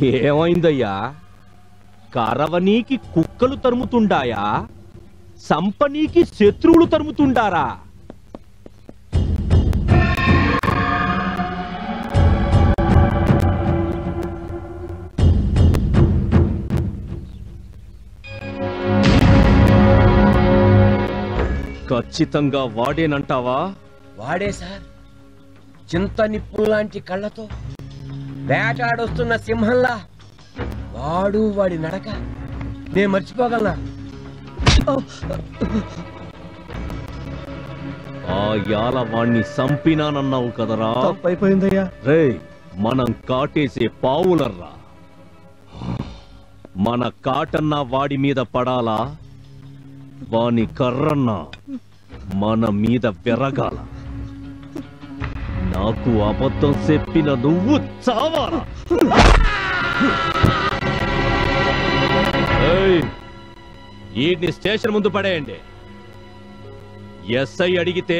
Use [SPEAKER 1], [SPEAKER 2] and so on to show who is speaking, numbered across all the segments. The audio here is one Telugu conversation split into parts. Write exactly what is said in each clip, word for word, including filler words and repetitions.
[SPEAKER 1] ఏమైందయ్యా? కరవనీకి కుక్కలు తరుముతుండాయా? సంపనీకి శత్రువులు తరుముతుండారా? ఖచ్చితంగా వాడేనంటావా?
[SPEAKER 2] వాడే సార్. చింత నిప్పులు లాంటి కళ్ళతో వేటాడొస్తున్న సింహంలా వాడు వాడి నడక నేను మర్చిపోగలనా?
[SPEAKER 1] ఆ యాల వాణ్ణి సంపినానన్నావు కదరా?
[SPEAKER 3] తప్పైపోయిందయ్యా.
[SPEAKER 1] రే, మనం కాటేసే పావులర్రా. మన కాటన్నా వాడి మీద పడాలా, వాని కర్రన్నా మన మీద వెరగాల. నాకు అబద్ధం చెప్పిన నువ్వు చావాలా? ఈడ్ని స్టేషన్ ముందు పడేయండి. ఎస్ఐ అడిగితే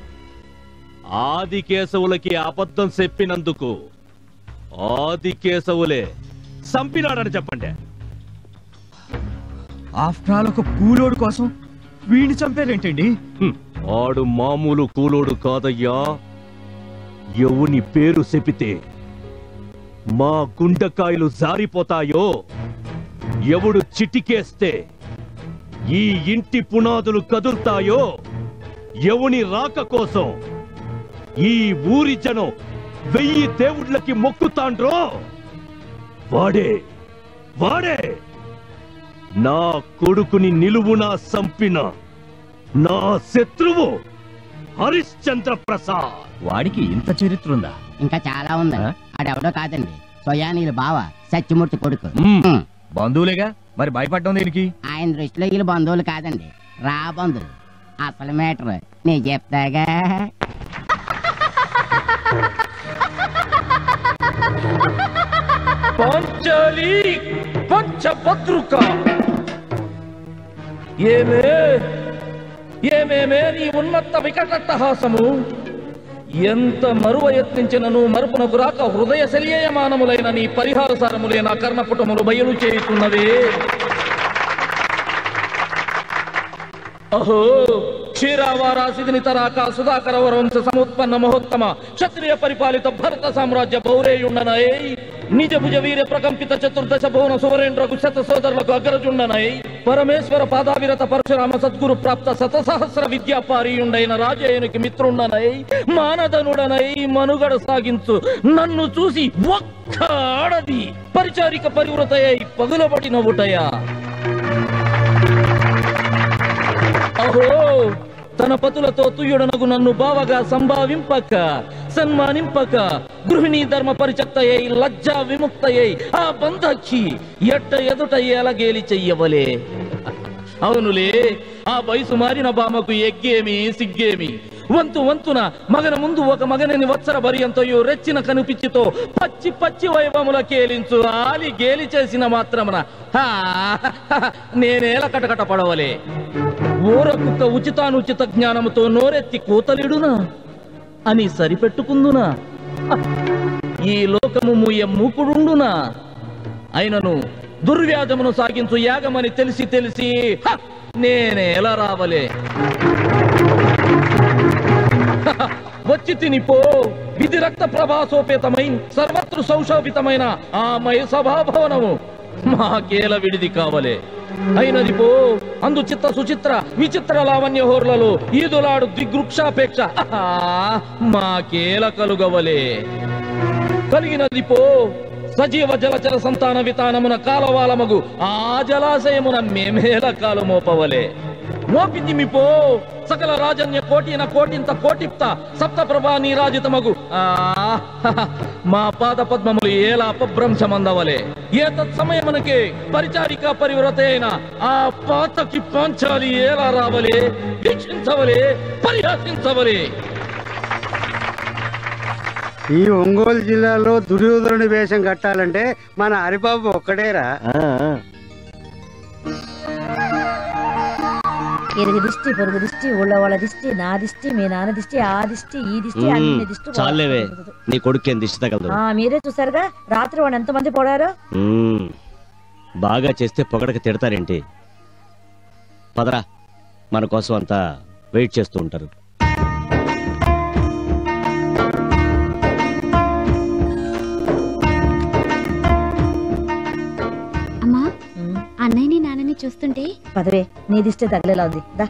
[SPEAKER 1] ఆది కేశవులకి అబద్ధం చెప్పినందుకు ఆది కేశవులే చంపినాడని చెప్పండి.
[SPEAKER 3] ఆఫ్టర్ ఆల్ ఒక కూలోడు కోసం వీడిని చంపారేంటండి?
[SPEAKER 1] ఆడు మామూలు కూలోడు కాదయ్యా. ఎవని పేరు చెపితే మా గుండెకాయలు జారిపోతాయో, ఎవడు చిటికేస్తే ఈ ఇంటి పునాదులు కదులుతాయో, ఎవని రాక కోసం ఈ ఊరి జనం వెయ్యి దేవుళ్ళకి మొక్కుతాండ్రో వాడే వాడే నా కొడుకుని నిలువునా సంపిన నా శత్రువు హరిశ్చంద్ర ప్రసాద్.
[SPEAKER 3] వాడికి ఇంత చరిత్ర ఉందా?
[SPEAKER 4] ఇంకా చాలా ఉంది. ఆడెవడో కాదండి, స్వయానీయులు బావ సత్యమూర్తి కొడుకు.
[SPEAKER 3] బంధువులేగా, మరి భయపడ్డం దేనికి?
[SPEAKER 4] ఆయన దృష్టిలో వీళ్ళు బంధువులు కాదండి, రా బంధువులు. అసలు మేటర్ నీ చెప్తాగా.
[SPEAKER 5] పాంచాలి పంచభద్రుక, ఏమే ఏమేమే నీ ఉన్నత వికటట్టహాసము! ఎంత మరువ యత్నించినను మరుపునకు రాక హృదయ శల్యయమానములైన నీ పరిహార సారములే నా కర్ణపుటములు బయలు చేయుతున్నవే. అహో క్షీరావారాసిదిని తరాక సుధాకర వరవంశ సముత్పన్న మహోత్తమ క్షత్రియ పరిపాలిత భరత సామ్రాజ్య పౌరేయుండనై నిజ భుజ వీర ప్రకంపిత చతుర్దశ భువన సువరేంద్రకు శత సోదరులకు అగ్రజుండనై పరమేశ్వర పాదావిరత పరశురామ సద్గురు ప్రాప్త శతసహస్ర విద్యాపారీయుండైన రాజేయునికి మిత్రుండనై మానదనుడనై మనుగడ సాగించు నన్ను చూసి ఒక్క ఆడది పరిచారిక పరివృతయై పగులబడిన ఉటయా. అహో తన పతులతో తుయ్యుడనగు నన్ను బావగా సంభావింపక సన్మానింపక గృహిణీ ధర్మ పరిచక్తయ్యై లజ్జా విముక్తయ్యై ఆ బంధక్షి ఎట్ట ఎదుట ఎలగేలి చెయ్యవలే. అవునులే, ఆ వయసు మారిన బామకు ఎగ్గేమి సిగ్గేమి. వంతు వంతున మగన ముందు ఒక మగనని వత్సర భర్యంతయు రెచ్చిన కనిపించితో పచ్చి పచ్చి వైభవముల కేలించు ఆలి గేలి చేసిన మాత్రమున నేనేల కటకట పడవలే. ఊరకుక్క ఉచితానుచిత జ్ఞానముతో నోరెత్తి కూతలిడునా అని సరిపెట్టుకుందునా? ఈ లోకము మూయ మూకుడుండునా? అయినను దుర్వ్యాధమును సాగించు యాగమని తెలిసి తెలిసి నేనే ఎలా రావలే. వచ్చి తినిపో విధి రక్త ప్రభాసోపేతమై సర్వత్రు సౌశోభితమైన ఆ మయ సభాభవనము మాకేల విడిది కావలే. అయినది పో అందు చిత్త సుచిత్ర విచిత్ర లావణ్య హోర్లలో ఈదులాడు దిగ్వృక్షాపేక్ష మాకేల కలుగవలే. కలిగినది పో సజీవ జలచర సంతాన వితానమున కాలవాలమగు ఆ జలాశయమున మేమేల కాలు మోపవలే. మోపితిమిపో సకల రాజన్య కోటిన కోటింత కోటిప్త సప్త ప్రభా నీరాజితమగు ఆ మా పాద పద్మములు ఏలా అపభ్రంశమందవలే. ఏ తత్సమయమునకే పరిచారిక పరివ్రత అయిన ఆ పాతకి పాంచాలి ఏలా రావలే, వీక్షించవలే, పరిహాసించవలే.
[SPEAKER 6] ఈ ఒంగోలు జిల్లాలో దుర్యోధనుడి వేషం కట్టాలంటే మన హరిబాబు ఒక్కడేరా.
[SPEAKER 7] ఇరుగు దిష్టి పొరుగు దిష్టి ఊళ్ళో వాళ్ళ దిష్టి నా దిష్టి మీ నాన్న దిష్టి ఆ దిష్టి ఈ దిష్టి అన్ని దిష్టి
[SPEAKER 1] చాలేవే నీ కొడుకు ఏం దిష్టి తగలదు.
[SPEAKER 7] ఆ, మీరే చూసారుగా రాత్రి వాడు ఎంత మంది పోడారో.
[SPEAKER 1] మ్మ్. బాగా చేస్తే పొగడక తిడతారేంటి? పదరా, మన కోసం అంతా వెయిట్ చేస్తూ ఉంటారు.
[SPEAKER 8] అమ్మా, అన్నయ్యని నాన్నని చూస్తుంటే
[SPEAKER 7] పదవే, నీ దిష్టి తగిలేలా ఉంది. దా.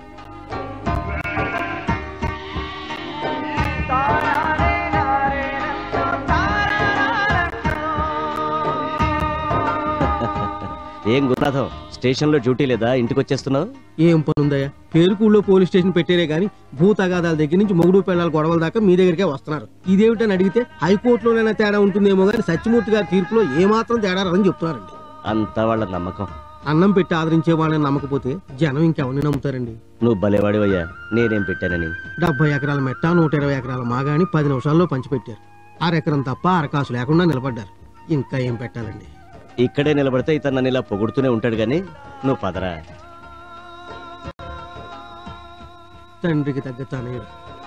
[SPEAKER 1] ఏం గురునాథం, స్టేషన్ లో డ్యూటీ లేదా? ఇంటికి వచ్చేస్తున్నావు?
[SPEAKER 9] ఏం పని ఉందయ్యా? పేరుకూళ్ళో పోలీస్ స్టేషన్ పెట్టేరే గానీ భూతగాదాల దగ్గర నుంచి మొగుడు పిల్లల గొడవల దాకా మీ దగ్గరికే వస్తున్నారు. ఇదేమిటని అడిగితే హైకోర్టులోనైనా తేడా ఉంటుందేమో గానీ సత్యమూర్తి గారి తీర్పులో ఏమాత్రం తేడా రాదని చెప్తున్నారండి.
[SPEAKER 1] అంతా వాళ్ళ నమ్మకం.
[SPEAKER 9] అన్నం పెట్టి ఆదరించే వాళ్ళని నమ్మకపోతే జనం ఇంకెవరిని నమ్ముతారండి?
[SPEAKER 1] నువ్వు భలేవాడివయ్యా, నేనేం పెట్టానని.
[SPEAKER 9] డెబ్బై ఎకరాల మెట్ట, నూట ఇరవై ఎకరాల మాగాని పది నిమిషాల్లో పంచిపెట్టారు. అరెకరం తప్ప అరకాసు లేకుండా నిలబడ్డారు. ఇంకా ఏం పెట్టాలండి?
[SPEAKER 1] ఇక్కడే నిలబడితే ఇతను నన్ను ఇలా పొగుడుతూనే ఉంటాడు గాని నువ్వు పదరా.
[SPEAKER 9] తండ్రికి తగ్గ తనయుడు.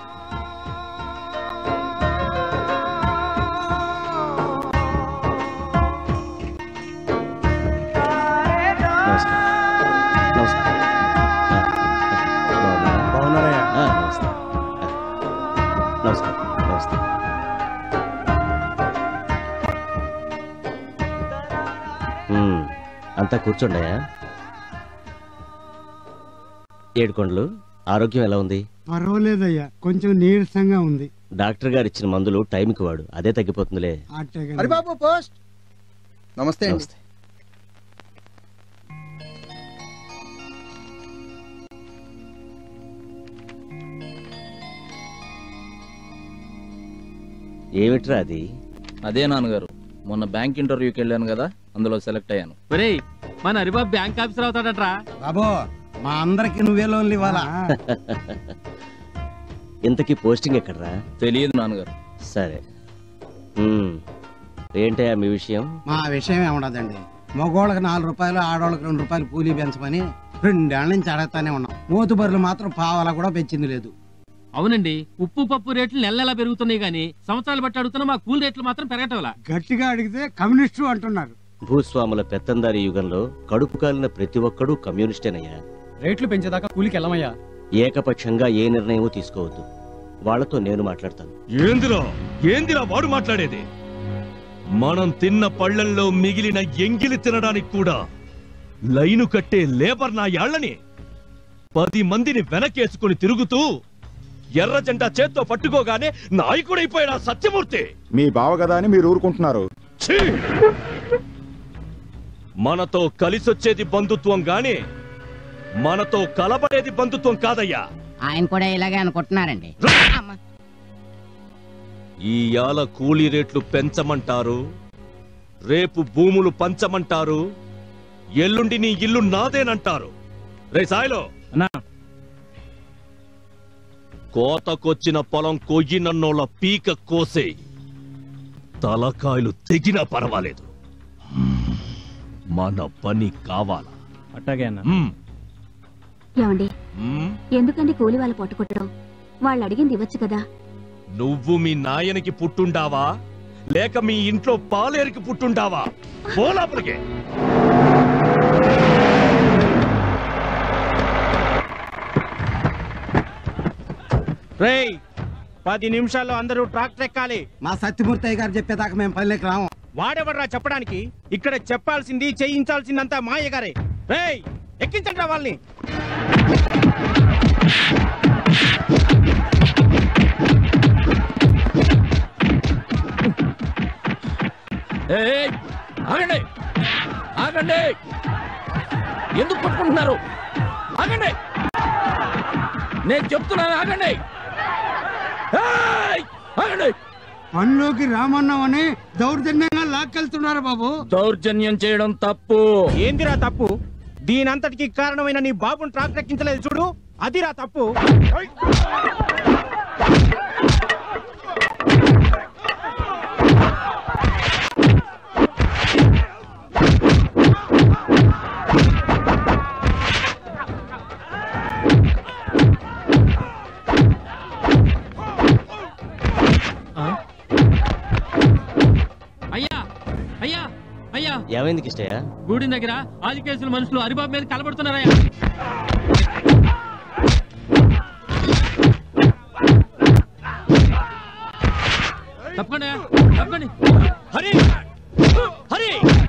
[SPEAKER 1] నమస్కారం. నమస్తే. అంతా కూర్చోండియా. ఏడుకొండలు, ఆరోగ్యం ఎలా ఉంది?
[SPEAKER 6] పర్వాలేదయ్యా, కొంచెం నీరసంగా ఉంది.
[SPEAKER 1] డాక్టర్ గారు ఇచ్చిన మందులు టైంకి వాడు, అదే తగ్గిపోతుందిలే.
[SPEAKER 10] పోస్ట్. నమస్తే.
[SPEAKER 1] నమస్తే. ఏమిట్రా అది?
[SPEAKER 5] అదే నాన్నగారు, మొన్న బ్యాంక్ ఇంటర్వ్యూకి వెళ్ళాను కదా, అందులో సెలెక్ట్ అయ్యాను.
[SPEAKER 3] మన హరిబాబు బ్యాంక్ ఆఫీసర్ అవుతాడట్రా.
[SPEAKER 9] బాబో, మా అందరికి నువ్వే లోన్లు ఇవ్వాలా?
[SPEAKER 1] ఇంతకీ పోస్టింగ్ ఎక్కడరా?
[SPEAKER 5] తెలియదు నాన్నగారు.
[SPEAKER 1] సరే, ఏంటయ్యా మీ విషయం?
[SPEAKER 9] మా విషయం ఏముండదండి. మగోళ్ళకి నాలుగు రూపాయలు, ఆడోళ్ళకి రెండు రూపాయలు కూలీ పెంచమని రెండేళ్ల నుంచి అడగతానే ఉన్నాం. మూతు బరులు మాత్రం పావలా కూడా పెంచింది లేదు.
[SPEAKER 3] అవునండి, ఉప్పు పప్పు రేట్లు నెల నెలా పెరుగుతున్నాయి గానీ సంవత్సరాలు బట్టి అడుగుతున్నా మా కూలి రేట్లు మాత్రం పెరగటంలా.
[SPEAKER 6] గట్టిగా అడిగితే కమ్యూనిస్టు అంటున్నారు.
[SPEAKER 1] భూస్వాముల పెత్తందారి యుగంలో కడుపు కాలిన ప్రతి ఒక్కడూ కమ్యూనిస్టేనయ్యా.
[SPEAKER 3] రేట్లు పెంచేదాకా కూలికి వెళ్ళమయ్యా.
[SPEAKER 1] ఏకపక్షంగా ఏ నిర్ణయం తీసుకోవద్దు. వాళ్లతో నేను మాట్లాడతాను.
[SPEAKER 11] ఏందిరా ఏందిరా వాడు మాట్లాడేది? మనం తిన్న పళ్ళల్లో మిగిలిన ఎంగిలి తినడానికి కూడా లైను కట్టే లేబర్ నా యాళ్ళని పది మందిని వెనకేసుకుని తిరుగుతూ ఎర్ర జెండా చేత్తో పట్టుకోగానే నాయకుడైపోయాడు సత్యమూర్తి.
[SPEAKER 10] మీ బావ కదా అని మీరు ఊరుకుంటున్నారు.
[SPEAKER 11] మనతో కలిసొచ్చేది బంధుత్వం గాని మనతో కలబడేది బంధుత్వం కాదయ్యా.
[SPEAKER 4] ఆయన కూడా ఇలాగే అనుకుంటున్నారండి.
[SPEAKER 11] ఈ యాల కూలీ రేట్లు పెంచమంటారు, రేపు భూములు పంచమంటారు, ఎల్లుండి నీ ఇల్లు నాదేనంటారు. రే సాయిలో, కోతకొచ్చిన పొలం కొయ్యినన్నోళ్ళ పీక కోసే తలకాయలు తెగినా పర్వాలేదు, మన పని కావాలా?
[SPEAKER 3] అట్టాగే అన్న.
[SPEAKER 8] ఏమండి, ఎందుకండి కూలి వాళ్ళు పొట్టుకొట్టడం? వాళ్ళు అడిగింది ఇవ్వచ్చు కదా.
[SPEAKER 11] నువ్వు మీ నాయనకి పుట్టుండావా లేక మీ ఇంట్లో పాలేరికి పుట్టుండావా? పోలాపలికే.
[SPEAKER 9] రేయ్, పది నిమిషాల్లో అందరూ ట్రాక్టర్ ఎక్కాలి. మా సత్యమూర్తి గారు చెప్పేదాకా మేము పల్లెకి రాము. వాడెవడరా చెప్పడానికి? ఇక్కడ చెప్పాల్సింది చేయించాల్సిందంతా మా అయ్యగారే. రేయ్, ఎక్కించండి వాళ్ళని.
[SPEAKER 5] ఆగండి, ఆగండి, ఎందుకు పట్టుకుంటున్నారు? ఆగండి, నేను చెప్తున్నాను, ఆగండి, ఆగండి.
[SPEAKER 6] పనిలోకి రామన్నామని దౌర్జన్యంగా లాక్కెళ్తున్నారు బాబు.
[SPEAKER 5] దౌర్జన్యం చేయడం తప్పు.
[SPEAKER 9] ఏందిరా తప్పు? దీనంతటికి కారణమైన నీ బాబుని ట్రాక్టర్ ఎక్కించలేదు చూడు, అదిరా తప్పు.
[SPEAKER 3] అయ్యా అయ్యా అయ్యా
[SPEAKER 1] ఏమైంది కిష్టయ్య?
[SPEAKER 3] గూడి దగ్గర ఆదికేసుల మనుషులు హరిబాబు మీద కలబడుతున్నారయ్యా. తప్పకుండా తప్పండి.
[SPEAKER 1] హరి హరి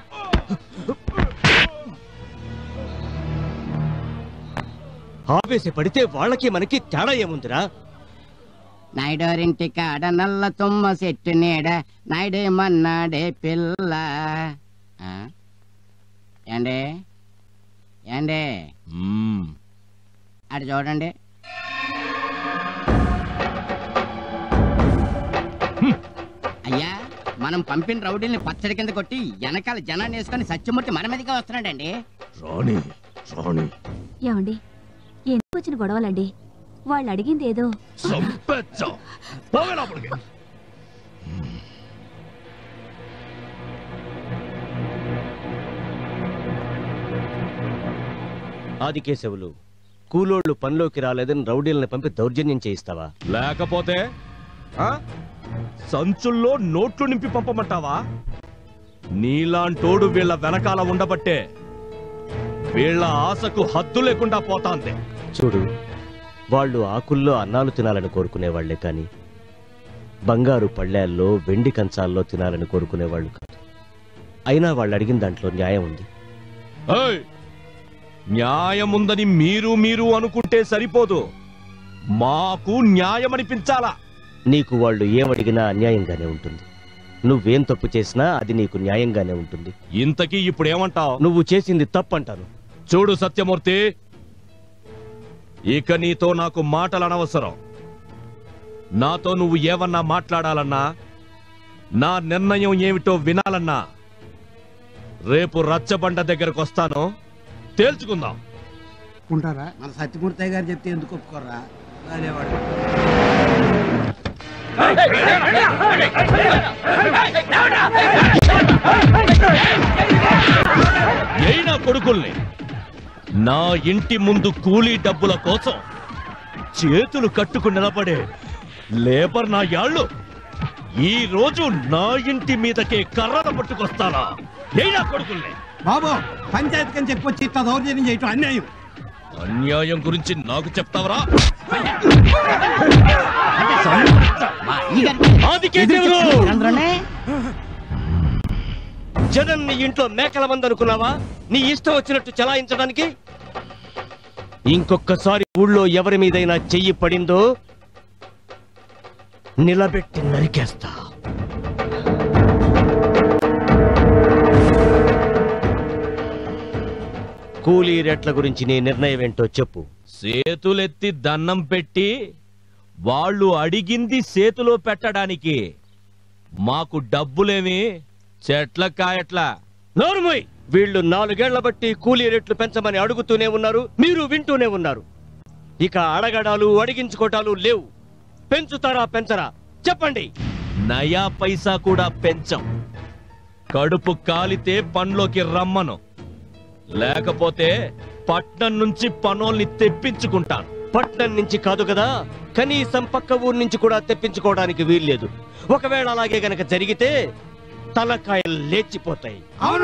[SPEAKER 1] ఆవేశ పడితే వాళ్ళకి మనకి తేడా ఏముందిరా?
[SPEAKER 4] నాయుడోరింటి కాడ నల్ల తుమ్మ చెట్టు నీడ నాయుడేమన్నాడే పిల్ల. ఆ? ఏండే ఏండే అటు చూడండి. అయ్యా, మనం పంపిన రౌడీల్ని పచ్చడి కింద కొట్టి వెనకాల జనాన్ని వేసుకొని సత్యమూర్తి మన మీదగా వస్తున్నాడండి.
[SPEAKER 11] రాణి రాణి
[SPEAKER 8] ఏమండి, ఎందుకు వచ్చిన గొడవలండి? వాళ్ళు అడిగింది ఏదో.
[SPEAKER 1] ఆదికేశవులు, కూలోళ్లు పనిలోకి రాలేదని రౌడీలను పంపి దౌర్జన్యం చేయిస్తావా?
[SPEAKER 11] లేకపోతే సంచుల్లో నోట్లు నింపి పంపమంటావా? నీలాంటోడు వీళ్ళ వెనకాల ఉండబట్టే వీళ్ళ ఆశకు హద్దు లేకుండా పోతాంది.
[SPEAKER 1] చూడు, వాళ్ళు ఆకుల్లో అన్నాలు తినాలని కోరుకునేవాళ్లే కాని బంగారు పళ్ళేల్లో వెండి కంచాల్లో తినాలని కోరుకునేవాళ్ళు కాదు. అయినా వాళ్ళు అడిగిన దాంట్లో న్యాయం ఉంది.
[SPEAKER 11] న్యాయముందని మీరు మీరు అనుకుంటే సరిపోదు, మాకు న్యాయం అనిపించాలా.
[SPEAKER 1] నీకు వాళ్ళు ఏమడిగినా అన్యాయంగానే ఉంటుంది. నువ్వేం తప్పు చేసినా అది నీకు న్యాయంగానే ఉంటుంది.
[SPEAKER 11] ఇంతకీ ఇప్పుడేమంటావు?
[SPEAKER 1] నువ్వు చేసింది తప్పంటాను.
[SPEAKER 11] చూడు సత్యమూర్తి, ఇక నీతో నాకు మాటలు అనవసరం. నాతో నువ్వు ఏమన్నా మాట్లాడాలన్నా, నా నిర్ణయం ఏమిటో వినాలన్నా రేపు రచ్చబండ దగ్గరకు వస్తాను, తేల్చుకుందాం.
[SPEAKER 6] ఉంటారా? మన సత్యమూర్తి గారు చెప్తే ఎందుకు ఒప్పుకోర్రా? అనేవాడు.
[SPEAKER 11] అయినా కొడుకుల్ని నా ఇంటి ముందు కూలీ డబ్బుల కోసం చేతులు కట్టుకు నిలబడే లేబర్ నా యాళ్ళు ఈ రోజు నా ఇంటి మీదకే కర్రలు పట్టుకొస్తానా? అయినా కొడుకుల్ని
[SPEAKER 6] బాబు, పంచాయతీ కని చెప్పొచ్చి ఇట్లా దౌర్జన్యం చేయటం అన్యాయం.
[SPEAKER 11] అన్యాయం గురించి నాకు చెప్తావరా?
[SPEAKER 1] జగన్ నీ ఇంట్లో మేకల మంది అనుకున్నావా నీ ఇష్టం వచ్చినట్టు చలాయించడానికి? ఇంకొకసారి ఊళ్ళో ఎవరి మీదైనా చెయ్యి పడిందో నిలబెట్టి నరికేస్తా. కూలీ రేట్ల గురించి నీ నిర్ణయం ఏంటో చెప్పు.
[SPEAKER 11] చేతులెత్తి దండం పెట్టి వాళ్ళు అడిగింది చేతిలో పెట్టడానికి మాకు డబ్బులేమి చెట్ల కాయట్లా.
[SPEAKER 1] నోరుమోయ్! వీళ్ళు నాలుగేళ్ల బట్టి కూలీ రేట్లు పెంచమని అడుగుతూనే ఉన్నారు, మీరు వింటూనే ఉన్నారు. ఇక అడగడాలు అడిగించుకోటాలు లేవు. పెంచుతారా పెంచరా చెప్పండి.
[SPEAKER 11] నయా పైసా కూడా పెంచం. కడుపు కాలితే పనిలోకి రమ్మను, లేకపోతే పట్నం నుంచి పనోల్ని తెప్పించుకుంటాను.
[SPEAKER 1] పట్నం నుంచి కాదు కదా, కనీసం పక్క ఊరు నుంచి కూడా తెప్పించుకోవడానికి వీల్లేదు. ఒకవేళ అలాగే గనక జరిగితే తలకాయలు లేచిపోతాయి.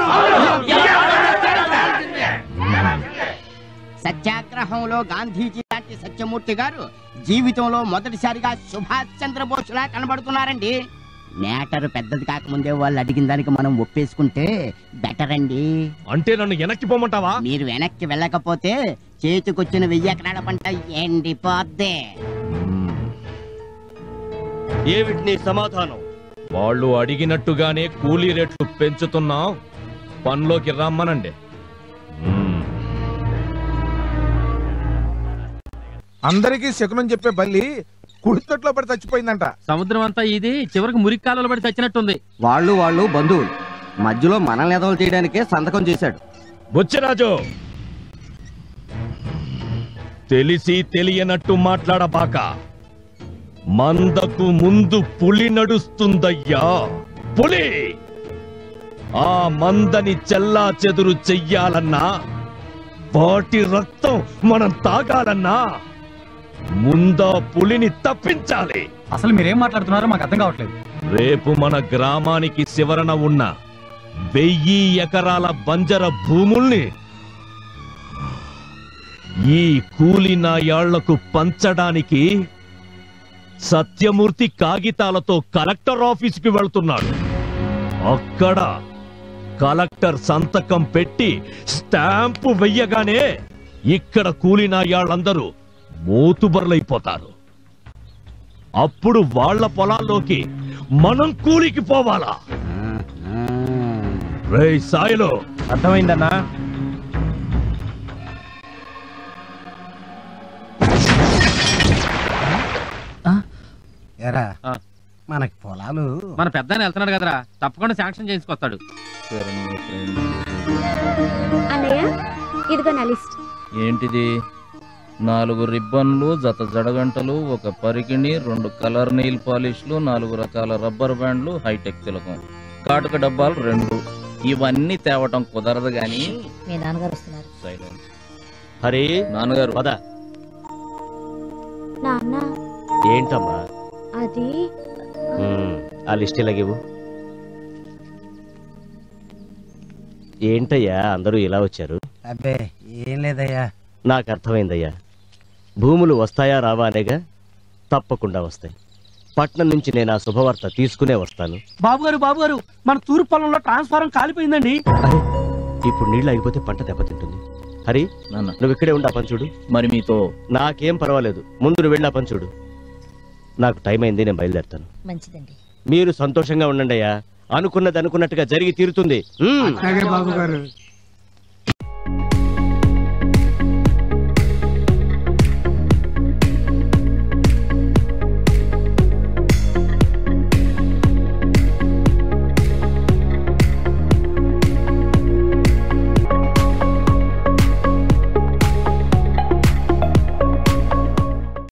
[SPEAKER 4] సత్యాగ్రహంలో గాంధీజీ లాంటి సత్యమూర్తి గారు జీవితంలో మొదటిసారిగా సుభాష్ చంద్రబోస్లా కనబడుతున్నారండి. మ్యాటర్ పెద్దది కాకముందే వాళ్ళు అడిగిన దానికి మనం ఒప్పేసుకుంటే బెటర్ అండి.
[SPEAKER 11] అంటే నన్ను వెనక్కి పోమంటావా?
[SPEAKER 4] మీరు వెనక్కి వెళ్ళకపోతే చేతికొచ్చిన వెయ్యి ఎకరాల పంట ఎండిపోద్దే.
[SPEAKER 1] ఏమిటి నీ సమాధానం?
[SPEAKER 11] వాళ్ళు అడిగినట్టుగానే కూలీ రేట్లు పెంచుతున్నాం, పనిలోకి రమ్మనండి.
[SPEAKER 12] అందరికీ శకునం చెప్పే బల్లి కుడితొట్లో పడి చచ్చిపోయిందంట.
[SPEAKER 3] సముద్రం అంతా ఇది చివరికి మురికి కాలంలో పడి చచ్చినట్టుంది.
[SPEAKER 13] వాళ్ళు వాళ్ళు బంధువులు, మధ్యలో మనల్ని ఎదవలు చేయడానికే సంతకం చేశాడు.
[SPEAKER 11] బుచ్చిరాజు, తెలిసి తెలియనట్టు మాట్లాడబాక. మందకు ముందు పులి నడుస్తుందయ్యా, పులి. ఆ మందని చెల్లా చెదురు చెయ్యాలన్నా, వాటి రక్తం మనం తాగాలన్నా ముందా పులిని తప్పించాలి.
[SPEAKER 14] అసలు మీరేం మాట్లాడుతున్నారో మాకు అర్థం కావట్లేదు.
[SPEAKER 11] రేపు మన గ్రామానికి శివరణ ఉన్న వెయ్యి ఎకరాల బంజర భూముల్ని ఈ కూలి నాయాళ్లకు పంచడానికి సత్యమూర్తి కాగితాలతో కలెక్టర్ ఆఫీసుకి వెళ్తున్నాడు. అక్కడ కలెక్టర్ సంతకం పెట్టి స్టాంపు వెయ్యగానే ఇక్కడ కూలి నాయాళ్ళందరూ మోతుబర్లైపోతారు. అప్పుడు వాళ్ళ పొలాల్లోకి మనం కూలికి పోవాలా? రేయ్ సాయిలో
[SPEAKER 9] అర్థమైందన్నా?
[SPEAKER 14] ఎరా మనకి పొలాలు
[SPEAKER 3] మన పెద్ద వెళ్తున్నాడు కదరా, తప్పకుండా శాంక్షన్ చేసుకొస్తాడు.
[SPEAKER 8] అన్నయ్య ఇదిగో నా లిస్ట్.
[SPEAKER 5] ఏంటిది? నాలుగు రిబ్బన్లు, జత జడగంటలు, ఒక పరికిణి, రెండు కలర్ నెయిల్ పాలిష్లు, నాలుగు రకాల రబ్బర్ బ్యాండ్లు, హైటెక్ తిలకం, కాటుక డబ్బాలు రెండు. ఇవన్నీ తేవటం కుదరదు గాని.
[SPEAKER 7] మీ నాన్నగారు వస్తున్నారు.
[SPEAKER 5] సైలెన్స్.
[SPEAKER 1] హరి
[SPEAKER 5] నాన్నగారు
[SPEAKER 1] పద.
[SPEAKER 8] నాన్న
[SPEAKER 1] ఏంటమ్మా
[SPEAKER 8] అది
[SPEAKER 1] ఉమ్, ఆ లిస్ట్ ఇలాగివ్వు. ఏంటయ్యా అందరూ ఇలా వచ్చారు?
[SPEAKER 14] అబ్బే ఏం లేదయ్యా.
[SPEAKER 1] నాకు అర్థమైందయ్యా. భూములు వస్తాయా రావా అనేగా? తప్పకుండా వస్తాయి. పట్నం నుంచి నేను ఆ శుభవార్త తీసుకునే వస్తాను.
[SPEAKER 9] బాబు గారు బాబు గారు మన తూర్పు పొలంలో ట్రాన్స్ఫారం కాలిపోయిందండి.
[SPEAKER 1] అరే ఇప్పుడు నీళ్ళు అయిపోతే పంట దెబ్బతింటుంది. హరి నువ్వు ఇక్కడే ఉండి ఆ పని చూడు.
[SPEAKER 5] మరి మీతో
[SPEAKER 1] నాకేం పర్వాలేదు, ముందు నువ్వు వెళ్ళి ఆ పని చూడు. నాకు టైం అయింది, నేను బయలుదేరుతాను.
[SPEAKER 7] మంచిదండి.
[SPEAKER 1] మీరు సంతోషంగా ఉండండి అయ్యా. అనుకున్నది అనుకున్నట్టుగా జరిగి తీరుతుంది.
[SPEAKER 6] బాబు గారు